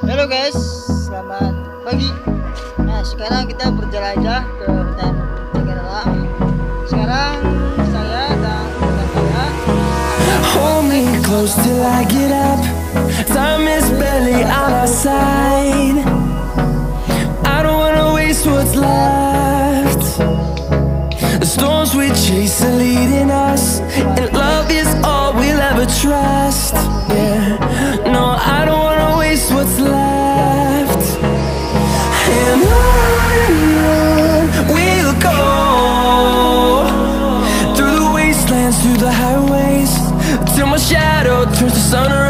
Halo guys, selamat pagi. Nah, sekarang kita berjelajah ke hutan Pangandaran. Sekarang saya dan teman saya Hold me close till I get up. Time is barely on our side. I don't wanna waste what's left. The storms we chase are leading us, and love is all we'll ever trust. Yeah, no, I don't wanna waste what's left. And on we'll go, through the wastelands, through the highways, till my shadow turns to sun